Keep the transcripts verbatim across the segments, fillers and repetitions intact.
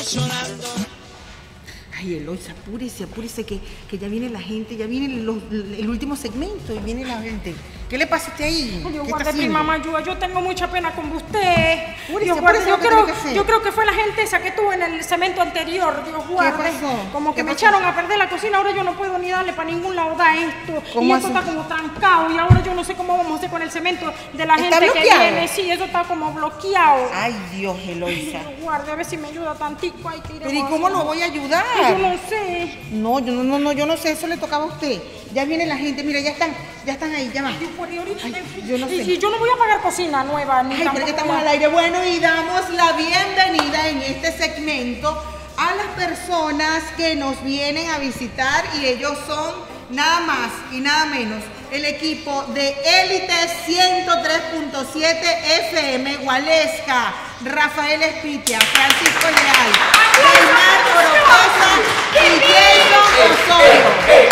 llorando. Ay, Eloisa, apúrese, apúrese, que, que ya viene la gente, ya viene los, el último segmento y viene la gente. ¿Qué le pasa a usted ahí? Ay, Dios ¿Qué guarde está mi haciendo? mamá, yo, yo tengo mucha pena con usted. Apúrese, Dios guarde, apúrese, yo, lo que creo, tiene que hacer. yo creo que fue la gente esa que tuvo en el cemento anterior, Dios guarde. pasó? Como que ¿Qué me pasó? echaron a perder la cocina, ahora yo no puedo ni darle para ningún lado da esto. ¿Cómo Y esto así? está como trancado y ahora yo no sé cómo vamos a hacer con el cemento de la ¿Está gente bloqueado? que viene. Sí, eso está como bloqueado. Ay, Dios, Eloisa. Dios guarde, a ver si me ayuda tantico. Ay, que Pero ¿y cómo lo voy a ayudar? Yo no sé. No, yo no, no, no, yo no sé, eso le tocaba a usted. Ya viene la gente, mira, ya están, ya están ahí, ya van. Dios guarde, ahorita- Ay, yo no y, sé. y yo no voy a pagar cocina nueva ni Ay, pero tampoco que estamos voy a- al aire. Bueno, y damos la bienvenida en este segmento a las personas que nos vienen a visitar y ellos son nada más y nada menos el equipo de Élite ciento tres punto siete F M Gualesca, Rafael Espitia, Francisco Leal, Neymar Orocosa y Jason Osorio.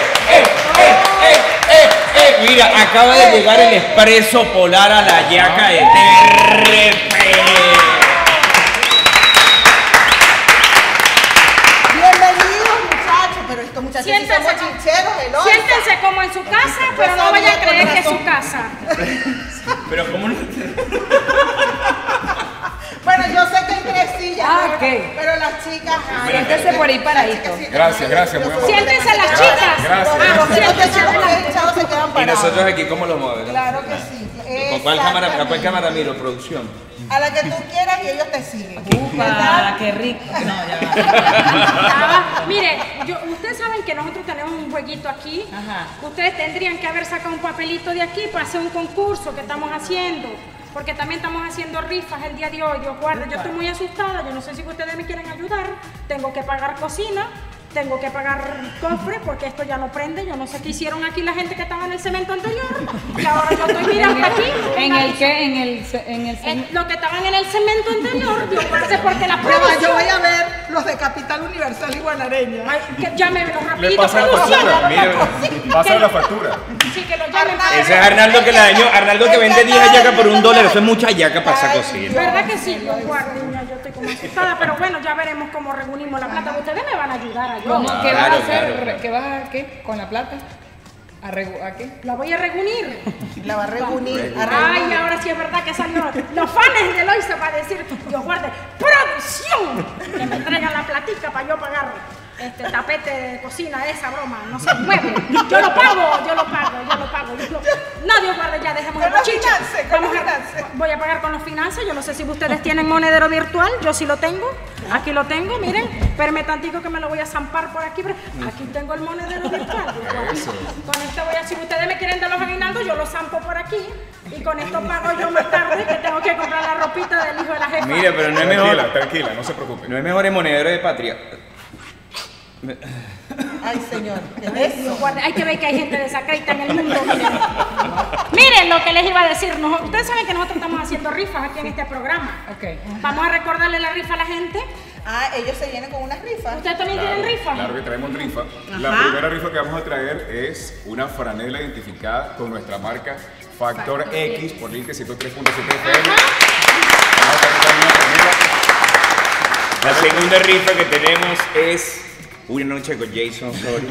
Eh, mira, acaba de llegar el expreso polar a la yaca de T R P. Bienvenidos muchachos, pero estos muchachos sí Siéntense, somos chincheros, Eloisa. Siéntense como en su casa, pero no vayan a creer que es su casa. Pero ¿cómo no? Bueno, yo sé que hay tres sillas, Ah, pero, ok. pero las chicas... ay, Siéntese por ahí las paradito. chicas sí- Gracias, gracias, muy amable. Siéntense las chicas. Gracias. Ah, Los que no te siéntense echan adelante. echados se quedan Y parados. nosotros aquí, ¿cómo lo modelamos? Claro que sí. ¿Con cuál cámara, ¿a cuál Exactamente. cámara miro? Producción. A la que tú quieras y ellos te siguen. Upa, qué rico. No, ya Ah, mire, yo, ustedes saben que nosotros tenemos un jueguito aquí. Ajá. Ustedes tendrían que haber sacado un papelito de aquí para hacer un concurso que estamos haciendo. Porque también estamos haciendo rifas el día de hoy. Dios guarde, yo estoy muy asustada. Yo no sé si ustedes me quieren ayudar. Tengo que pagar cocina. Tengo que pagar cofre porque esto ya no prende. Yo no sé qué hicieron aquí la gente que estaba en el cemento anterior. Y ahora yo estoy mirando aquí. ¿En el qué? En el, ce- en el En ce- lo que estaban en el cemento anterior, Dios guarde, porque la Ya va, yo producción... voy a ver los de Capital Universal y Guanareña. Ay, que llámenlo Le rapidito, pasa la producción. factura, mire, pasa Que- la factura. Sí, que lo llamen para Ese es Arnaldo que la dañó. Arnaldo que vende diez hallacas por un dólar. Eso es mucha hallaca para esa cocina. ¿Verdad que sí? Dios guarde, niña, yo estoy como asustada, pero bueno, ya veremos cómo reunimos la plata. Ustedes me van a ayudar a yo. ¿Cómo? ¿Qué vas Claro, a hacer? claro, claro. ¿Qué vas a qué? ¿Con la plata? ¿A, regu- a qué? La voy a reunir. La va a reunir. a Ay, reunir. ahora sí es verdad que salió los fans de Eloisa para decir, Dios guarde, producción, que me traigan la platica para yo pagar este tapete de cocina, esa broma, no se mueve. Yo lo pago, yo lo pago, yo lo pago. Yo lo... No, Dios guarde, ya dejemos Con el los bochiche. finances, con Vamos los a- finances. Voy a pagar con los finanzas. Yo no sé si ustedes tienen monedero virtual, yo sí lo tengo. Aquí lo tengo, miren. Espérenme tantico que me lo voy a zampar por aquí. Pero aquí tengo el monedero virtual. Dios guarde. Con esto voy a, si ustedes me quieren dar los aguinaldos, yo los zampo por aquí. Y con esto pago yo más tarde, que tengo que comprar la ropita del hijo de la jefa. Mire, pero no es Tranquila, mejor. tranquila, no se preocupe. No es mejor el monedero de patria. Ay, señor. ¿Qué es Dios eso? guarde, hay que ver que hay gente desacredita en el mundo. Miren. Miren lo que les iba a decir. Nos- ustedes saben que nosotros estamos haciendo rifas aquí en este programa. Ok. Vamos a recordarle la rifa a la gente. Ah, ellos se vienen con unas rifas. ¿Ustedes también tienen rifa? Claro que traemos rifa. La primera rifa que vamos a traer es una franela identificada con nuestra marca Factor X por Link ciento tres punto siete F M. Vamos a traer una franela. La segunda rifa que tenemos es una noche con Jason Osorio.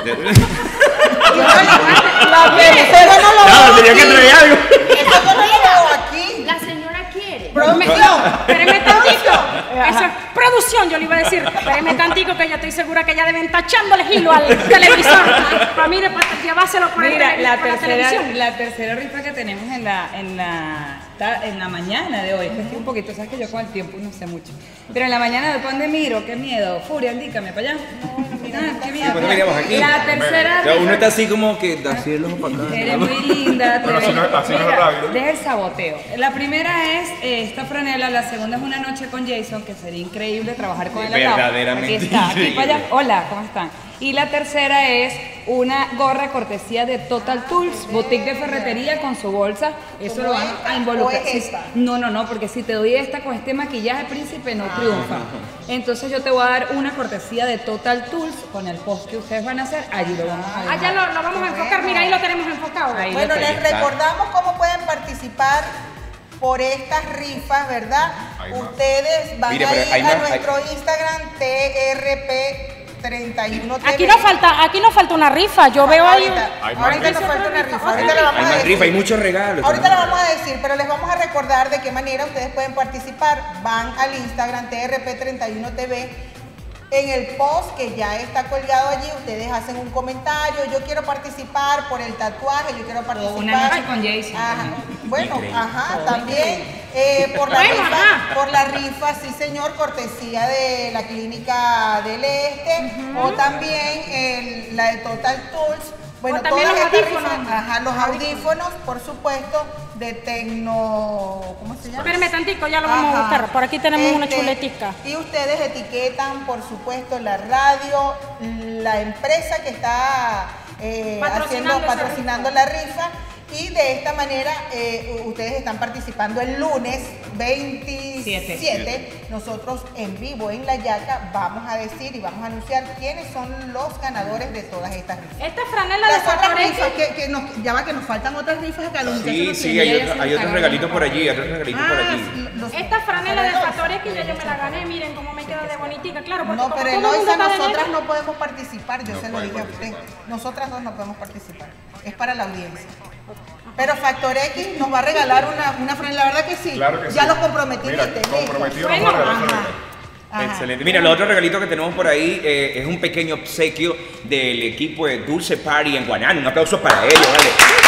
La tercera no lo No, veo tenía que aquí. traer algo. Eso yo no lo veo aquí. La señora quiere. Producción. Espérenme tantito. Eso es producción, yo le iba a decir. Espérenme tantito que yo estoy segura que ya deben estar echándole hilo al televisor. Para mire, para llevárselo por, el Mira, tele- la por la tercera, televisión. la tercera rifa que tenemos en la, en la, ta- en la mañana de hoy, es que estoy un poquito, sabes que yo con el tiempo no sé mucho, pero en la mañana de donde miro, qué miedo, Furia, indícame para allá. Ah, qué miedo. Bueno, miramos aquí. La tercera Ya uno rifa- está así como que así el ojo para acá. Eres muy linda. Pero así no- así no es Mira, radio. deja el saboteo. La primera es eh, esta franela, la segunda es una noche con Jason, que sería increíble trabajar con él al lado. Verdaderamente Aquí está, aquí increíble. para allá. Hola, ¿cómo están? Y la tercera es una gorra cortesía de Total Tools, boutique de ferretería con su bolsa. Eso lo van a involucrar. ¿O es Sí, esta? No, no, no, porque si te doy esta con este maquillaje, príncipe, no triunfa. Entonces yo te voy a dar una cortesía de Total Tools con el post que ustedes van a hacer. Allí lo vamos a ver. Allá lo, lo vamos a enfocar, mira, ahí lo tenemos enfocado. Ahí. Bueno, lo les está. recordamos cómo pueden participar por estas rifas, ¿verdad? Ustedes van Mire, a pero ir hay a más, nuestro Instagram T R P treinta y uno T V. Aquí nos falta, aquí nos falta una rifa. Yo veo ahí. Ahorita, Hay más ahorita rifa. nos falta una rifa. Hay Ahorita la vamos Hay a más decir. rifa, hay muchos regalos. Ahorita la vamos a decir, pero les vamos a recordar de qué manera ustedes pueden participar. Van al Instagram T R P treinta y uno T V. En el post que ya está colgado allí, ustedes hacen un comentario. Yo quiero participar por el tatuaje, yo quiero participar. una noche con Jaycee Ajá. también. Bueno, Increíble. ajá, también. Eh, por, la Bueno, rifa, ajá. por la rifa, sí señor, cortesía de la Clínica del Este, o también el- la de Total Tools. Bueno, O también todas los estas audífonos. rifas, ajá, los audífonos, por supuesto, de Tecno, ¿cómo se llama? Espérame tantico, ya lo vamos a Ajá. buscar. Por aquí tenemos una Este, chuletica. Y ustedes etiquetan, por supuesto, la radio, la empresa que está eh, Patrocinando haciendo, esa patrocinando la rifa. Y de esta manera eh, ustedes están participando el lunes veintisiete. Siete. Nosotros en vivo en La Yaca vamos a decir y vamos a anunciar quiénes son los ganadores de todas estas rifas. Esta franela de Las otras Factor rifas, X. que, que nos, ya va que nos faltan otras rifas acá. Los muchachos Sí, no sí, tienen. hay, ella otro- se hay lo otros está regalitos ganando. por allí, otros regalitos por allí. los- Esta franela de fabulosa. Factor X ya yo me la gané. Miren cómo me queda de bonitica. Claro, porque No, como pero todo el mundo Eloisa, está de nosotras negro. no podemos participar, yo No se lo puede dije a usted. participar. Nosotras dos no podemos participar, es para la audiencia. Pero Factor X nos va a regalar una, una franela, la verdad que sí. Claro que sí. Ya los comprometí, Mira, ¿viste? comprometido Bueno, nos va a regalar Ajá. franela. Ajá. Excelente. Mira, el otro regalito que tenemos por ahí eh, es un pequeño obsequio del equipo de Dulce Party en Guanán. Un aplauso para ellos, ¿vale?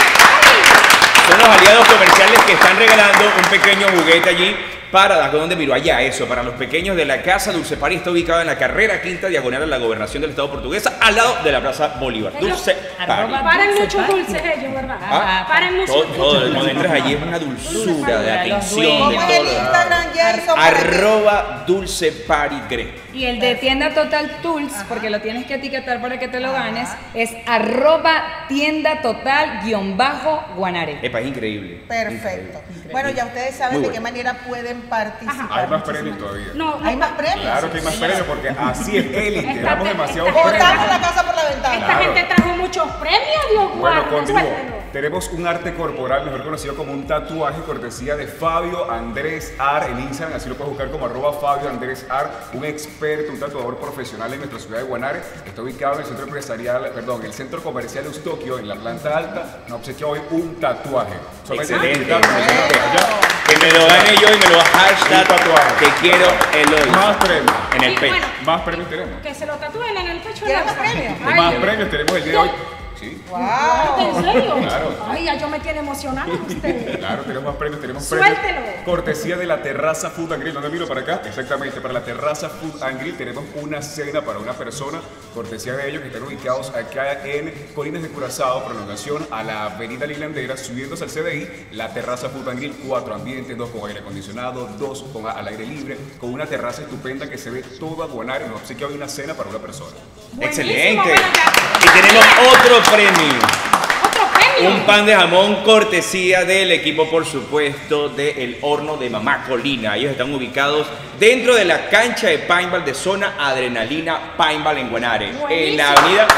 Son los aliados comerciales que están regalando un pequeño juguete allí para, ¿dónde miró? Allá, eso, para los pequeños de la casa. Dulce Party está ubicado en la carrera quinta diagonal a la gobernación del Estado portuguesa, al lado de la Plaza Bolívar. Ellos- Dulce Party. arroba- Paren Dulce muchos Party. dulces ellos, ¿verdad? Ah, Paren muchos Todo, todo, cuando entras allí es una dulzura de Los atención, dueños. de ¿Cómo es el todo. Instagram, Jason? para que- Arroba Dulce Party Gre. Y el de tienda Total Tools, porque lo tienes que etiquetar para que te lo ganes, es arroba tienda total guión bajo guanare. Epa, es increíble. Perfecto. Increíble. Bueno, ya ustedes saben Muy de bueno. qué manera pueden participar. Hay más premios todavía. No, Hay no, más premios. Claro que hay más premios porque así es élite. Esta- Damos demasiados esta- premios. Botamos la casa por la esta ventana. Claro. gente trajo muchos premios, Dios Bueno, guarde, continúo. suéltelo. Tenemos un arte corporal, mejor conocido como un tatuaje, cortesía de Fabio Andrés Ar en Instagram. Así lo puedes buscar como arroba Fabio Andrés Ar, un experto, un tatuador profesional en nuestra ciudad de Guanare. Está ubicado en el centro empresarial, perdón, en el centro comercial Eustoquio, en la planta alta. Nos obsequia hoy un tatuaje. Solamente Excelente. visitar, mencionar allá. Que me lo gane yo y me lo hashtag Un tatuaje. Te quiero Eloy. Más premios. En el Y pecho. bueno, Más premios tenemos. que se lo tatúen en el pecho. ¿Quieren de más Elsa. premios? Ay, Más premios tenemos el día de hoy. Sí. Wow. ¿En serio? Claro. Ay, ya yo me tiene emocionada usted. Claro, tenemos más premios, tenemos premios. Suéltelo. Cortesía de la Terraza Food and Grill. ¿Dónde miro para acá? Exactamente, para la Terraza Food and Grill tenemos una cena para una persona. Cortesía de ellos que están ubicados acá en Colinas de Curazao, prolongación a la Avenida Lilandera, subiéndose al C D I. La Terraza Food and Grill, cuatro ambientes, dos con aire acondicionado, dos con al aire libre, con una terraza estupenda que se ve toda Guanare. Nos obsequia hoy una cena para una persona. Excelente. Buenísimo, bueno, ya. Y tenemos otro premio. Otro premio. Un pan de jamón cortesía del equipo, por supuesto, del horno de Mamá Colina. Ellos están ubicados dentro de la cancha de paintball de zona Adrenalina Paintball en Guanare. En la Buenísimo. avenida...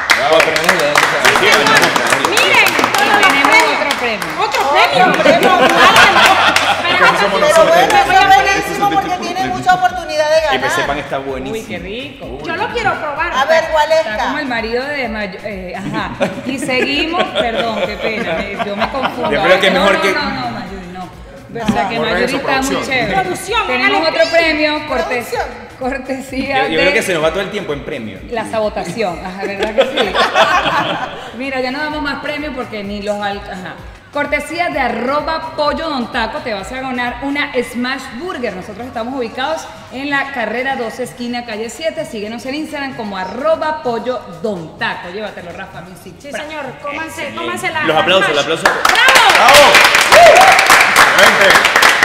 Sí, señor. Miren, todos los Tenemos premios. otro premio. Otro premio. Pero Ese somos pero Pero nosotros. bueno, me voy eso a es poner- buenísimo porque tienen mucha oportunidad de Y ese pan ganar. está Uy, buenísimo. qué rico. Yo lo quiero probar. A ver, ¿cuál Está como el es? marido de Mayo, eh, ajá. Y seguimos, perdón, qué pena, eh, yo me confundo. Yo creo que no, mejor no, que- No, no, Mayuri, no. O sea que Por Mayuri eso, está muy producción. chévere. Producción, Tenemos hágale. otro premio, corte- Producción. cortesía Yo, yo de creo que se nos va todo el tiempo en premio. la sabotación. Ajá, ¿verdad que sí? Mira, ya no damos más premios porque ni los... al- Ajá. Cortesía de arroba pollo don taco, te vas a ganar una Smash Burger. Nosotros estamos ubicados en la carrera doce, esquina calle siete. Síguenos en Instagram como arroba pollo don taco. Llévatelo, Rafa Music. Sí, señor. Cómanse, cómanse la. Los la aplausos, smash. los aplausos. ¡Bravo! Excelente.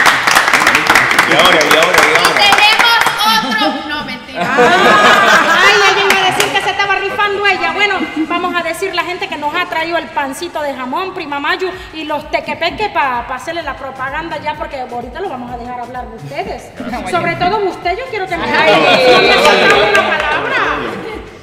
Y ahora, y ahora, y ahora. Tenemos otro. No, mentira. Ay, ella iba a decir que se estaba rifando ella. Bueno, vamos a decir la gente que nos ha traído el pancito de jamón, prima Mayu, y los tequepeques para hacerle la propaganda ya, porque ahorita lo vamos a dejar hablar de ustedes. Sobre todo usted, yo quiero que me Ay. no me ha soltado una palabra.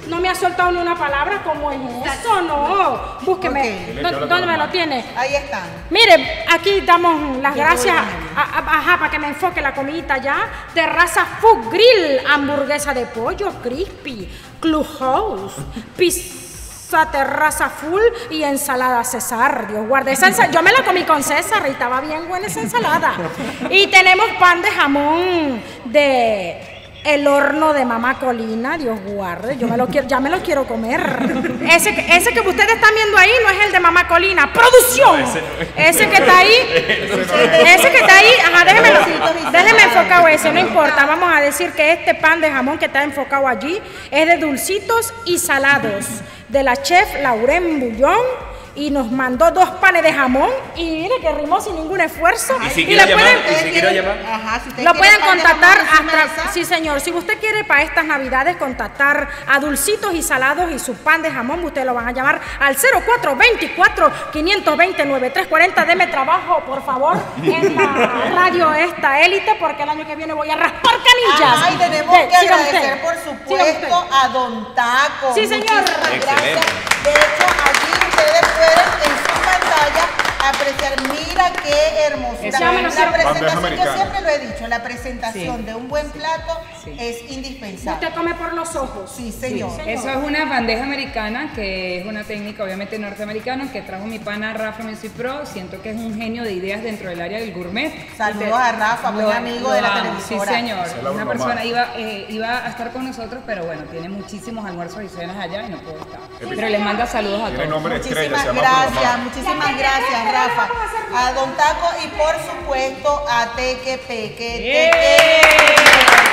No me ha soltado ni una palabra, como es eso, no. Búsqueme. Ok. ¿Dó- ¿Dónde me lo tiene? Ahí están. Mire, aquí damos las Qué gracias, bueno. a- a- ajá, para que me enfoque la comidita ya. Terraza Food Grill, hamburguesa de pollo crispy, Clubhouse, pizza terraza full y ensalada César. Dios guarde esa ensalada. Yo me la comí con César y estaba bien buena esa ensalada. Y tenemos pan de jamón de el horno de Mamá Colina, Dios guarde, yo me lo quiero, ya me lo quiero comer. Ese, que- ese que ustedes están viendo ahí no es el de Mamá Colina, producción. Ese que está ahí, ese que está ahí, ajá, déjeme, déjeme enfocado ese, no importa. Vamos a decir que este pan de jamón que está enfocado allí es de dulcitos y salados de la chef Lauren Bullón. Y nos mandó dos panes de jamón y mire que rimó sin ningún esfuerzo. Y si le quiero llamar, pueden- y si quiero llamar. Ajá, si ustedes lo quieren pueden pan de contactar jamón encima de hasta, esa. sí señor, si usted quiere para estas navidades contactar a Dulcitos y Salados y su pan de jamón, usted lo van a llamar al cero cuatro dos cuatro, cinco dos cero, nueve tres cuatro cero. Deme trabajo, por favor, en la radio esta élite, porque el año que viene voy a raspar canillas. Ajá, y tenemos De- que siga agradecer, usted. por Siga supuesto, usted. a Don Taco. Sí, señor. Muchísimas Excelente. gracias. De hecho, allí ustedes pueden en su pantalla apreciar, mira qué hermosura. Eso es. La presentación, Bandeja yo americana. siempre lo he dicho, la presentación Sí. de un buen plato Sí. es indispensable. Usted come por los ojos. Sí, señor. Eso es una bandeja americana, que es una técnica obviamente norteamericana, que trajo mi pana Rafa Music Pro. Siento que es un genio de ideas dentro del área del gourmet. Saludos Y te- a Rafa, buen lo- amigo lo de la amo. televisora. Sí, señor. Se la Una mamá. persona iba, eh, iba a estar con nosotros, pero bueno, tiene muchísimos almuerzos y cenas allá y no pudo estar. Pero les manda saludos a Tiene todos. nombre de estrella, Muchísimas se llama tu gracias, mamá. muchísimas gracias, Rafa. A Don Taco y por supuesto a Teque Peque. Teque.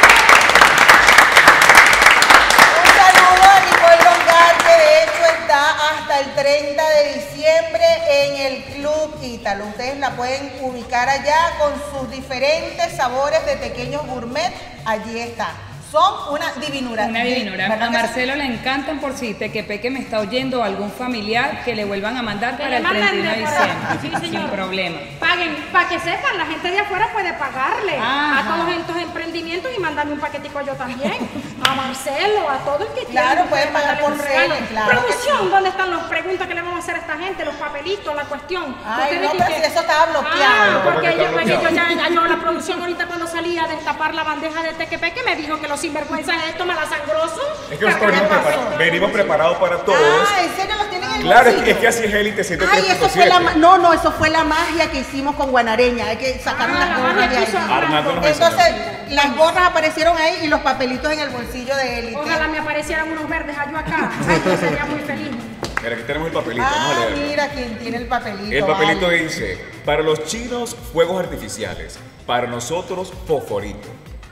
Un saludo a Nicole Longar, que de hecho está hasta el treinta de diciembre en el Club Ítalo. Ustedes la pueden ubicar allá con sus diferentes sabores de pequeños gourmet. Allí está. Son una divinura. Una divinura. ¿Verdad A que sí? Marcelo le encantan, por si Tequepeque me está oyendo, o algún familiar que le vuelvan a mandar Que para le el manden treinta y uno de de por diciembre. ahí. Sí, señor. Sin problema. Paguen, para que sepan, la gente de afuera puede pagarle Ajá. a todos estos emprendimientos y mandarme un paquetico yo también. A Marcelo, a todo el que quiera. Claro, pueden pagar mandarle por un regalo. Cele, claro que Producción, sí. ¿dónde están las preguntas que le vamos a hacer a esta gente? Los papelitos, la cuestión. Ay, Ustedes no, dicen pero si eso estaba bloqueado. Ah, porque Porque está yo, porque yo bloqueado. ya, ya yo, la producción ahorita cuando salía a destapar la bandeja de Tequepeque me dijo que los sinvergüenzas estos malasangrosos. Es que nosotros venimos, prepara- venimos preparados para todos. Ah, ¿en serio los tienen en el Claro, es que, bolsillo? es que así es Élite ciento tres Ay, punto eso fue la ma- siete. no, no, eso fue la magia que hicimos con Guanareña. Hay que sacar Ah, las la gorras magia de que ahí. hizo Arnaldo nos Entonces, enseñó. las gorras aparecieron ahí y los papelitos en el bolsillo de Élite. Ojalá me aparecieran unos verdes yo acá. Ay, yo sería muy feliz. Mira, aquí tenemos el papelito, vamos a Ah, leerlo. mira quién tiene el papelito. El papelito vale. dice, para los chinos, fuegos artificiales. Para nosotros, fosforito.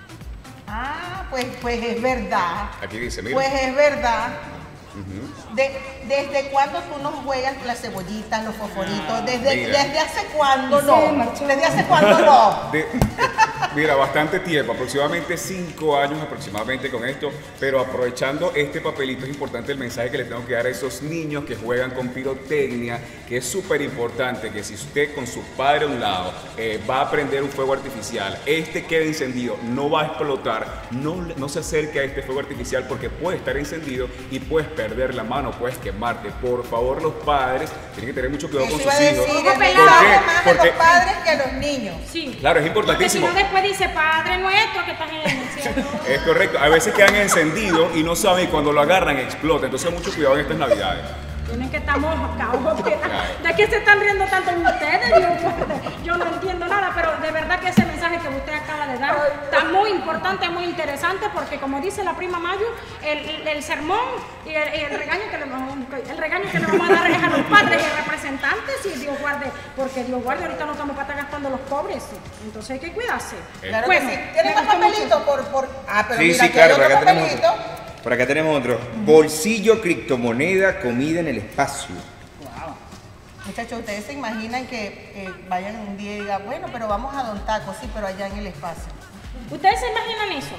Ah, pues, pues es verdad. Aquí dice, mira. Pues es verdad. De- ¿Desde cuándo tú nos juegas las cebollitas, los fosforitos? ¿Desde, mira. ¿Desde hace cuándo Se no? marchó. ¿Desde hace cuándo no? De- mira, bastante tiempo, aproximadamente cinco años aproximadamente con esto, pero aprovechando este papelito es importante el mensaje que les tengo que dar a esos niños que juegan con pirotecnia, que es súper importante que si usted con su padre a un lado eh, va a prender un fuego artificial, este queda encendido, no va a explotar, no, le- no se acerque a este fuego artificial porque puede estar encendido y puedes perder la mano, puedes quemarte. Por favor, los padres tienen que tener mucho cuidado Eso con iba a sus decir, hijos. el Ojo pelado. ¿Por qué? mensaje más a Porque- los padres que a los niños. Sí. Claro, es Porque si importantísimo. no después dice Padre Nuestro que estás en el cielo. Es correcto, a veces quedan encendidos y no saben y cuando lo agarran explota, entonces mucho cuidado en estas navidades. Tienen que estar mojados. ¿De qué se están riendo tanto ustedes? Dios guarde? Yo no entiendo nada, pero de verdad que ese mensaje que usted acaba de dar está muy importante, muy interesante, porque como dice la prima Mayu, el, el- el sermón y el, y el regaño que le vamos, el regaño que le vamos a dar es a los padres y representantes, y Dios guarde, porque Dios guarde, ahorita no estamos para estar gastando los pobres, entonces hay que cuidarse. Claro Bueno, que sí. ¿Tienes me más gustó mucho. papelitos? Por, por... Ah, pero Sí, mira, sí, aquí claro, hay por otro acá tenemos papelito. otro. Por acá tenemos otro. Bolsillo, criptomoneda, comida en el espacio. Muchachos, ustedes se imaginan que eh, vayan un día y digan, bueno, pero vamos a Don Taco, sí, pero allá en el espacio. ¿Ustedes se imaginan eso?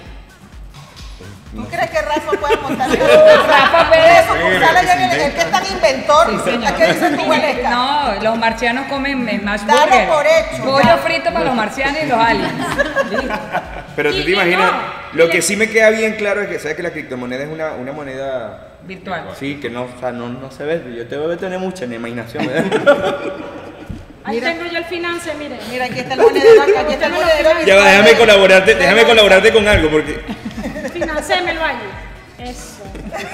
¿Tú crees que Rafa pueda montar eso? Rafa puede- Eso, Gonzalo, allá en el- el que es tan inventor. ¿A qué dices tú, Valesca? No, los marcianos comen smash Dalo burger. por hecho, Pollo ya. frito para los marcianos y los aliens. Listo. Pero tú Y- te y imaginas, no, lo y que le- sí me queda bien claro es que sabes que la criptomoneda es una, una moneda virtual. Sí, que no, o sea, no, no se ve, yo te voy a tener mucha en la imaginación, ¿verdad? Ahí Mira. tengo yo el finance, mire. Mira, aquí está el monedero, acá, aquí está el monedero. Ya va, déjame colaborarte, déjame colaborarte con algo, porque... Financémelo ahí. Eso.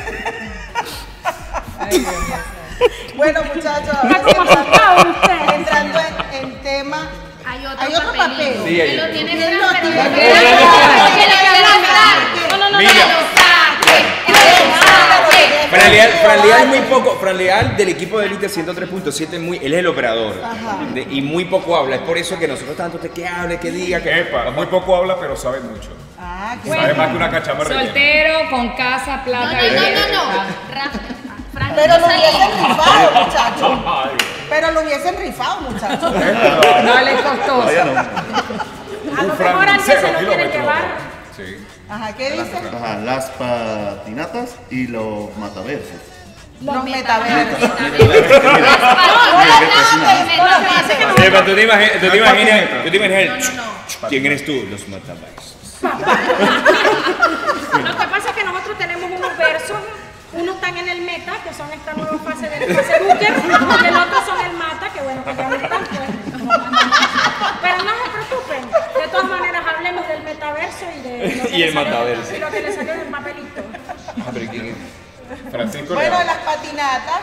Ay, Dios mío. Bueno, muchachos, Está como asustado usted. entrando en, en tema. Hay otro, Hay otro papelito. papel. Sí, hay Él lo otro. tiene ¿Quién que lo dar, pero tiene? no ¿Quién lo lo saque. tiene? Que lo saque. No, no, no, Mira. Que lo saque. Que lo saque. Fran Leal, Fran Leal muy poco, Fran Leal del equipo de Elite ciento tres punto siete, muy, él es el operador Ajá. de- y muy poco habla, es por eso que nosotros tanto te que hable, que diga, que... Epa, muy poco habla, pero sabe mucho. Ah, qué Sabe más que una cachama rellena. Soltero, con casa, No, plata. no, no, bebé. no, no. Ah. Rafa, Frank, Pero lo no hubiesen sale. rifado, muchachos. Ay, Pero lo hubiesen rifado, muchachos. No le costó. Todavía no. A lo un mejor alguien se cero lo quiere kilómetros. llevar. Sí. Ajá, ¿qué dice? Ajá, las patinatas y los mataversos. Los metaversos. Epa, tú te imaginas, tú te imaginas, tú te imaginas el- No, no, no. ¿quién eres tú? Los mataversos. Lo que pasa es que nosotros tenemos unos versos, unos están en el meta, que son esta nueva fase del fase Booker, y el otro son el mata, que bueno, que ya no están, pues. Pero no se preocupen, de todas maneras hablemos del metaverso y de lo que Y le el salió- mataverso. y lo que le salió en el papelito. Ah, pero ¿quién es? Francisco Bueno, Leal. las patinatas,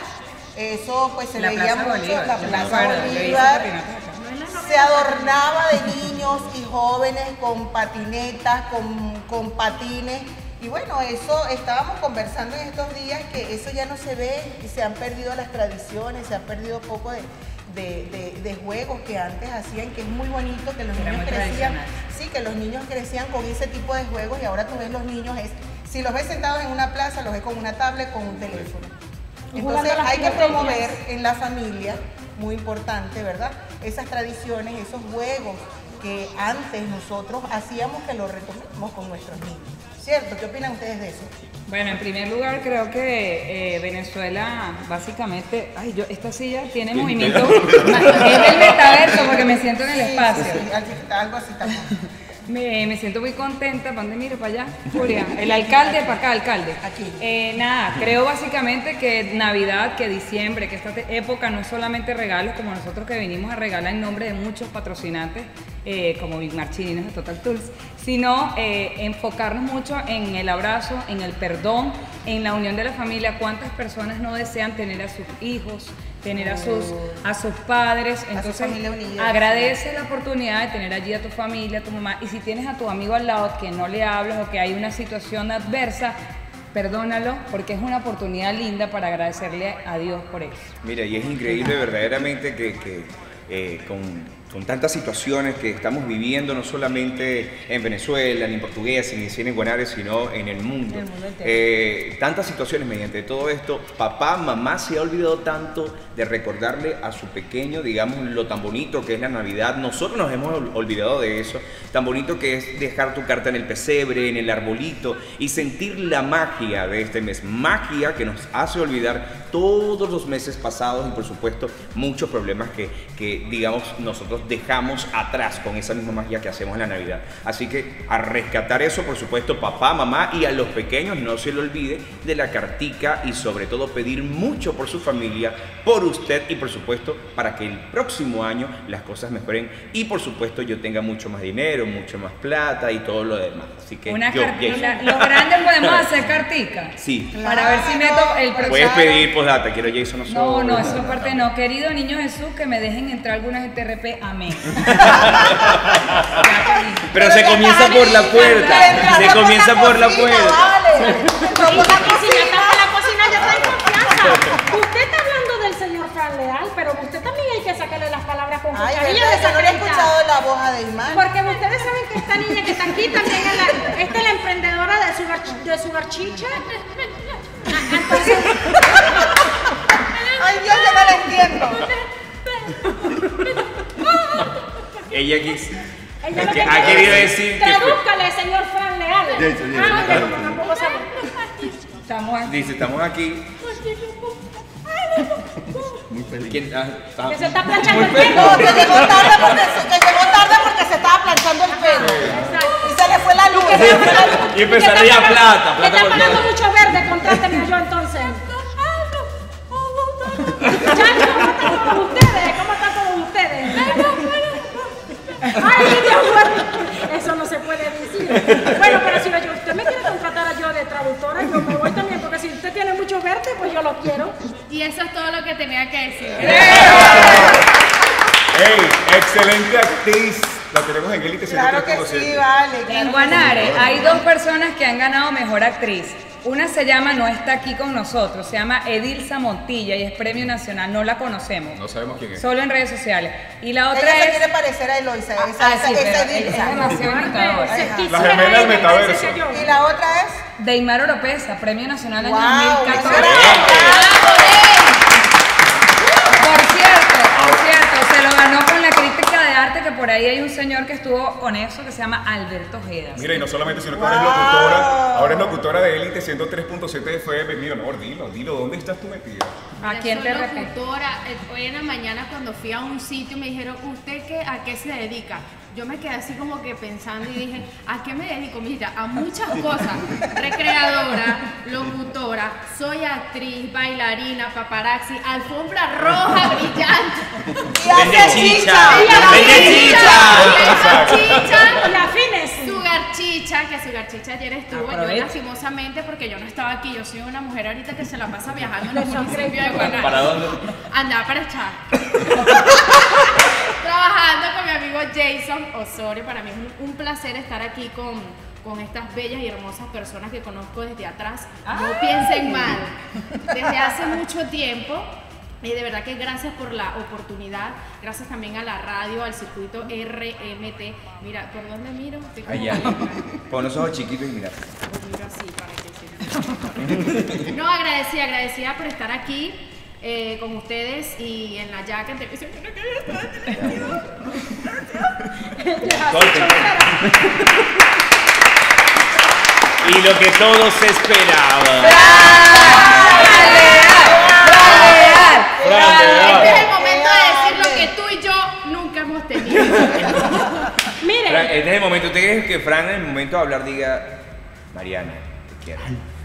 eso pues se La veía Plaza mucho, Bolívar, la yo me Plaza acuerdo, yo hice Bolívar. patinatas acá. Se adornaba de niños y jóvenes con patinetas, con, con patines. Y bueno, eso estábamos conversando en estos días, que eso ya no se ve y se han perdido las tradiciones, se ha perdido poco de, de, de- de juegos que antes hacían, que es muy bonito que los Era niños muy crecían. tradicional. Sí, que los niños crecían con ese tipo de juegos y ahora tú ves los niños, es, si los ves sentados en una plaza, los ves con una tablet, con un teléfono. Y Entonces jugando a las hay que piedrillas. promover en la familia, muy importante, ¿verdad? Esas tradiciones, esos juegos que antes nosotros hacíamos, que los retomemos con nuestros niños. ¿Cierto? ¿Qué opinan ustedes de eso? Bueno, en primer lugar creo que eh, Venezuela básicamente, ay, yo esta silla tiene movimiento, es del metaverso porque me siento en el espacio. Sí, sí, algo- algo así también. Me, me siento muy contenta. ¿Para dónde miro? Para allá. Julia. El alcalde, para acá, alcalde. Aquí. Eh, nada, creo básicamente que Navidad, que diciembre, que esta te- época no es solamente regalos como nosotros que venimos a regalar en nombre de muchos patrocinantes, eh, como Big Marchininos de Total Tools, sino eh, enfocarnos mucho en el abrazo, en el perdón, en la unión de la familia. ¿Cuántas personas no desean tener a sus hijos, tener a sus, a sus padres? Entonces, familia unida. agradece la oportunidad de tener allí a tu familia, a tu mamá. Y si tienes a tu amigo al lado que no le hablas o que hay una situación adversa, perdónalo, porque es una oportunidad linda para agradecerle a Dios por eso. Mira, y es increíble verdaderamente que, que, eh, con, con tantas situaciones que estamos viviendo, no solamente en Venezuela, ni en Portuguesa, ni en Guanares, sino en el mundo. En el mundo entero. Eh, tantas situaciones mediante todo esto, papá, mamá se ha olvidado tanto de recordarle a su pequeño, digamos, lo tan bonito que es la Navidad. Nosotros nos hemos ol- olvidado de eso, tan bonito que es dejar tu carta en el pesebre, en el arbolito y sentir la magia de este mes. Magia que nos hace olvidar todos los meses pasados y por supuesto muchos problemas que, que digamos, nosotros dejamos atrás con esa misma magia que hacemos en la Navidad. Así que a rescatar eso, por supuesto, papá, mamá, y a los pequeños no se le olvide de la cartica y sobre todo pedir mucho por su familia, por usted y por supuesto para que el próximo año las cosas mejoren y por supuesto yo tenga mucho más dinero, mucho más plata y todo lo demás. Así que Una yo, cartita, Jason. los grandes podemos hacer cartica. Sí. Para ver si meto el próximo. Puedes pedir postdata, quiero Jason No, Osorio. no, eso aparte no. Querido niño Jesús, que me dejen entrar algunas G T R P. Amén. Pero se comienza por la puerta. Se comienza por la puerta. Vale. Pero por la cocina, está por la cocina, ya está en confianza. Usted está hablando del señor Fran Leal, pero usted también hay que sacarle las palabras con Ay, cucharilla ¿verdad? de Yo no le he sacarita. escuchado la voz a Deimán. Porque ustedes saben que esta niña que está aquí también es la, esta es la emprendedora de Sugar, de Sugar Chicha. Entonces, Ay, Dios, yo no la entiendo. Ella quis- ella lo que que ha quiere querido decir, decir que tradúzcale, señor Fran Leal. Jason, Jason. Ah, pero tampoco sabe. Estamos aquí. dice, estamos aquí. Muy feliz. ¿Quién? Ah, ah. Que se está planchando el No, pelo. que llegó tarde porque se, que llegó tarde porque se estaba planchando el pelo. Y se le fue la luz. Y empezaría plata, Que plata está por pagando todo. mucho verde, contráteme yo entonces. Bueno, pero si usted me quiere contratar a yo de traductora, yo me voy también, porque si usted tiene mucho verde, pues yo lo quiero. Y eso es todo lo que tenía que decir. ¡Ey! Excelente actriz. La tenemos en Élite Claro que sí, vale. claro En que Guanare sí. hay dos personas que han ganado Mejor Actriz. Una se llama, no está aquí con nosotros, se llama Edilza Montilla y es premio nacional, no la conocemos. No sabemos quién es. Solo en redes sociales. Y la otra Ella se es... quiere parecer a Eloisa. Ah, esa, ah, esa, sí, esa pero Edilza. ella es demasiado encantadora. Se Ajá. quisiera La gemela del ella, metaverso. parece que yo. Y la otra es. Deimar Oropesa, premio nacional año Wow, dos mil catorce. excelente. Por cierto, por cierto, se lo ganó con la crítica de arte, que por ahí hay un señor que estuvo con eso que se llama Alberto Ojeda. Mira, y no solamente, sino que ahora es locutora, ahora es locutora de Élite ciento tres punto siete F M. Mira, no, dilo, dilo, ¿dónde estás tú metida? ¿A quién te soy repite? locutora. Eh, Hoy en la mañana cuando fui a un sitio me dijeron, ¿usted qué, a qué se dedica? Yo me quedé así como que pensando y dije, ¿a qué me dedico? Mira, a muchas cosas. Recreadora, locutora, soy actriz, bailarina, paparazzi, alfombra roja brillante. Y hace Vende chicha. chicha. Vende chicha. Chicha. La fines. Sugar Chicha, que Sugar Chicha ayer estuvo, Aprovecha. yo lastimosamente porque yo no estaba aquí, yo soy una mujer ahorita que se la pasa viajando en el municipio de Guanare. ¿Para dónde? Andaba para echar. Trabajando con mi amigo Jason Osorio, para mí es un, un placer estar aquí con, con estas bellas y hermosas personas que conozco desde atrás. No piensen mal, desde hace mucho tiempo. Y de verdad que gracias por la oportunidad, gracias también a la radio, al circuito R M T. Mira, ¿por dónde miro? Estoy como Allá. loca. Pon los ojos chiquitos y mira. Los miro así para que se No, agradecida, agradecida por estar aquí eh, con ustedes y en la yaca en televisión. Yo no quería estar en televisión. Corten. Y lo que todos esperaban. Este es el momento de decir lo que tú y yo nunca hemos tenido. Mire, Fran, este es el momento. ¿Usted cree que Fran en el momento de hablar diga, Mariana, te quiero?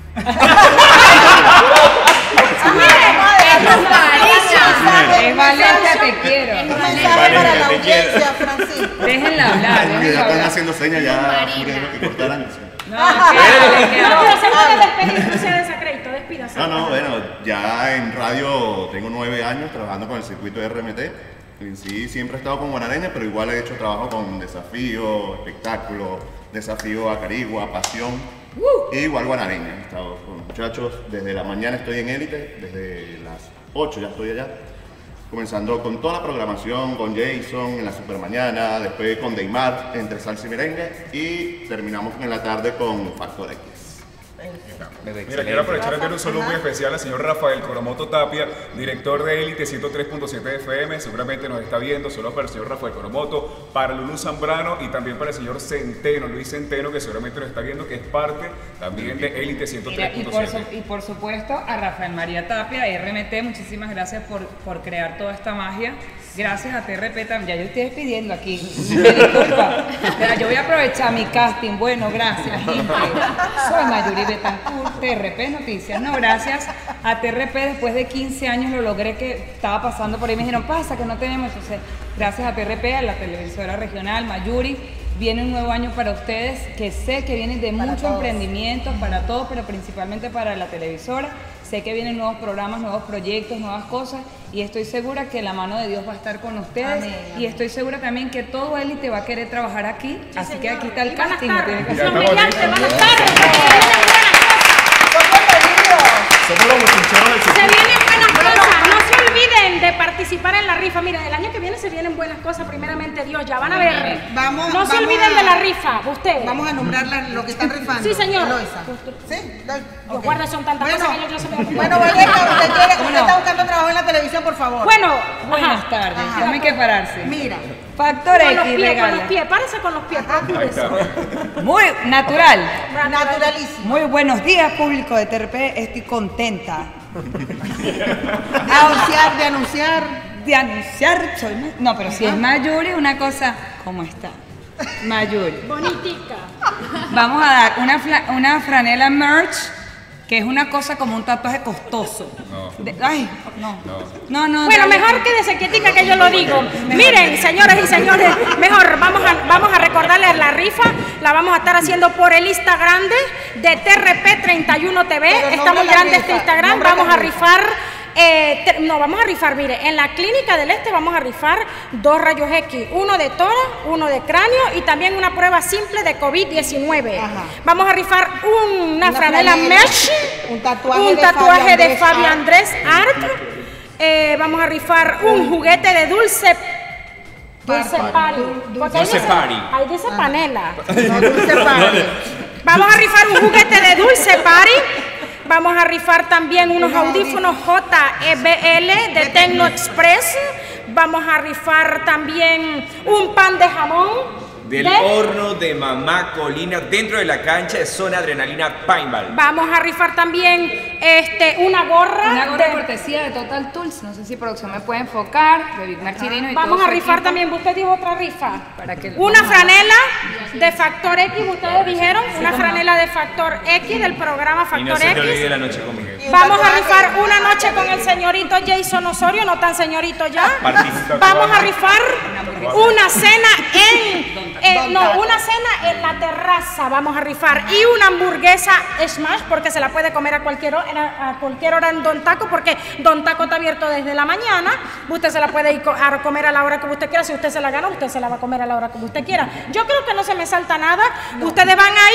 Es Valencia, te quiero. Un mensaje para la Te quiero. audiencia, Francisco. Déjenla hablar, Ay, déjenla ya están hablar. haciendo señas ya. Marina. Queriendo que cortaran. sí. No, quédate, no, quédate. pero se puede despedir, no se desacredito, despídase. No, no, bueno, ya en radio tengo nueve años trabajando con el circuito de R M T. En sí siempre he estado con guanareña, pero igual he hecho trabajo con desafío, espectáculo, desafío a Carigua, pasión. Y igual guanareña. He estado con los muchachos. Desde la mañana estoy en Élite, desde las ocho ya estoy allá. Comenzando con toda la programación, con Jason en la supermañana, después con Deimar entre salsa y merengue y terminamos en la tarde con Factor X. Mira, quiero aprovechar de enviar un saludo muy especial al señor Rafael Coromoto Tapia, director de Élite ciento tres punto siete F M. Seguramente nos está viendo. Solo para el señor Rafael Coromoto, para Lulú Zambrano y también para el señor Centeno, Luis Centeno, que seguramente nos está viendo, que es parte también de Élite ciento Mira, tres y, punto por su- siete. y por supuesto a Rafael María Tapia, R M T, muchísimas gracias por, por crear toda esta magia. Gracias a T R P también, ya yo estoy despidiendo aquí, me disculpa. Pero yo voy a aprovechar mi casting, bueno, gracias, gente. Soy Mayuri Betancourt, T R P Noticias. No, gracias a T R P, después de quince años lo logré, que estaba pasando por ahí, me dijeron, pasa que no tenemos, entonces, gracias a T R P, a la televisora regional, Mayuri. Viene un nuevo año para ustedes, que sé que vienen de mucho todos. emprendimiento, para todos, pero principalmente para la televisora. Sé que vienen nuevos programas, nuevos proyectos, nuevas cosas, y estoy segura que la mano de Dios va a estar con ustedes. Amén, Y amén. estoy segura también que todo Élite va a querer trabajar aquí, así que señor. aquí está el Y van a casting. estar. no tiene que Ya Dios hacer- estamos mediante, listos. van a estar, porque se vienen buenas cosas. Son bienvenidos. Somos los bochincheros del Se circuito. vienen buenas cosas, no se olviden de participar en la rifa. Mira, el año que viene se vienen buenas cosas, primeramente Dios, ya van a ver. Vamos- no se vamos olviden a- de la rifa, ustedes. Vamos a nombrar la- lo que están rifando. Sí, señor. Eloisa. ¿Sí? Doy. Dios Ok. guarde, son tantas Bueno, cosas que yo- yo se me voy a Bueno, Valeria, usted, quiere, usted no? está buscando trabajo en la televisión, por favor. Bueno, Buenas ajá. tardes, Ajá. no hay que pararse. Mira. Factor Con los X, pies, con regala. los pies, párese con los pies. Ahí está. Muy natural. Naturalísimo. Muy buenos días, público de T R P. Estoy contenta De anunciar, de anunciar. de anunciar. Soy Ma- No, pero si es Mayuri, una cosa, ¿cómo está? Mayuri. Bonitica. Vamos a dar una, fla- una franela merch que es una cosa como un tatuaje costoso. No. De- ay, no. No. No, no. Bueno, dale. mejor quédese quietica que yo lo digo. Miren, señoras y señores, mejor vamos a, vamos a recordarles la rifa. La vamos a estar haciendo por el Instagram de, de T R P treinta y uno T V. Pero Está nombre muy la grande rifa, este Instagram. nombre Vamos la a rifa. rifar. Eh, te- no, vamos a rifar, mire, en la Clínica del Este vamos a rifar dos rayos X, uno de tórax, uno de cráneo y también una prueba simple de COVID diecinueve. Ajá. Vamos a rifar una, Una franela franela, mesh, un tatuaje un de tatuaje Fabio de Andrés Fabio Art. Andrés Art. Eh, vamos a rifar un juguete de dulce. Dulce Pari. Porque ahí Dulce dice- Pari. Ahí dice panela. No, dulce Pari. Vamos a rifar un juguete de Dulce Pari. Vamos a rifar también unos Unos audífonos J B L de Tecno Express. Vamos a rifar también un pan de jamón. Del de- horno de Mamá Colina dentro de la cancha de Zona Adrenalina Paintball. Vamos a rifar también este, una gorra. Una gorra de- cortesía de Total Tools. No sé si producción me puede enfocar. De Big Mac Chirino y Vamos todo a su rifar equipo. también, usted dijo otra rifa. Para que- Una vamos a- franela de Factor X, ustedes dijeron, una franela de Factor X del programa Y no Factor se te olvide X. la noche conmigo. Y un Vamos a tatuaje. rifar una noche con el señorito Jason Osorio, no tan señorito ya. Participa. Vamos a rifar una cena en, eh, no, una cena en la terraza. Vamos a rifar y una hamburguesa Smash porque se la puede comer a cualquier hora, a cualquier hora en Don Taco porque Don Taco está abierto desde la mañana. Usted se la puede ir co- a comer a la hora que usted quiera. Si usted se la gana, usted se la va a comer a la hora que usted quiera. Yo creo que no se me salta nada. Ustedes van a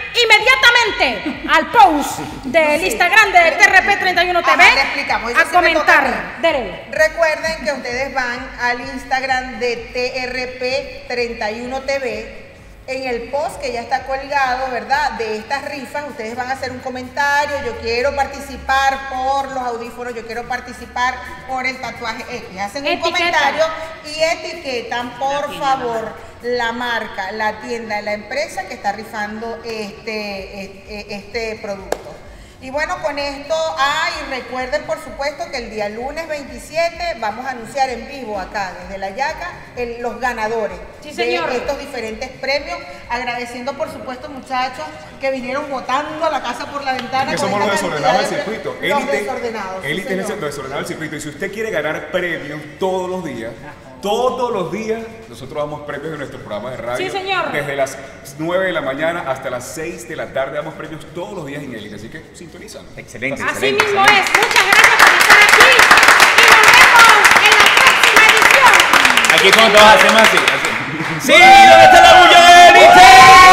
ir inmediatamente al post del Instagram de T R P treinta y uno T V Ajá, le explicamos, eso a sí me toca a comentar. mí. Dere. Recuerden que ustedes van al Instagram de T R P treinta y uno T V. En el post que ya está colgado, ¿verdad? De estas rifas, ustedes van a hacer un comentario. Yo quiero participar por los audífonos, yo quiero participar por el tatuaje X. Hacen un Etiqueta. comentario y etiquetan, por favor, la marca, la tienda, la empresa que está rifando este, este, este producto. Y bueno, con esto, ah, y recuerden por supuesto que el día lunes veintisiete vamos a anunciar en vivo acá desde La Yaca el- los ganadores Sí, señor. de estos diferentes premios, agradeciendo por supuesto muchachos que vinieron votando a la casa por la ventana. Que con somos los esta desordenados del cantidad de circuito. pre- Los Élite, desordenados. sí, élite es el señor. desordenado del circuito. Y si usted quiere ganar premios todos los días, todos los días, nosotros damos premios en nuestro programa de radio. Sí, señor. Desde las nueve de la mañana hasta las seis de la tarde damos premios todos los días en Élite. Así que sintonizan. Excelente, Así excelente. mismo es. Muchas gracias por estar aquí y nos vemos en la próxima edición. Aquí cuando todos hacemos así. así. ¡Sí! ¿Dónde está la bulla de élite?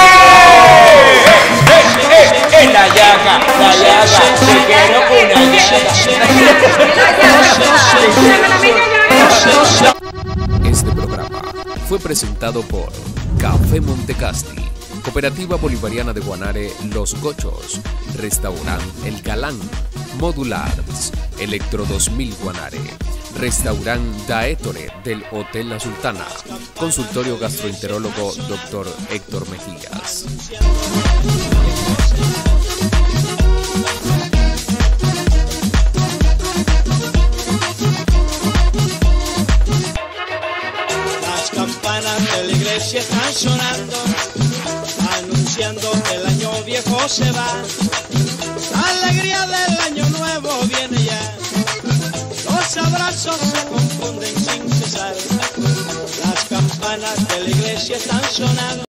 ¡Eh, eh! ¡En la yaca! ¡La yaca! ¡Te quiero una yaca! Este programa fue presentado por Café Montecasti, Cooperativa Bolivariana de Guanare Los Gochos, Restaurant El Galán, Modulars, Electro dos mil Guanare, Restaurant Daétore del Hotel La Sultana, Consultorio Gastroenterólogo doctor Héctor Mejías. Las campanas de la iglesia están sonando, anunciando que el año viejo se va. La alegría del año nuevo viene ya, los abrazos se confunden sin cesar. Las campanas de la iglesia están sonando.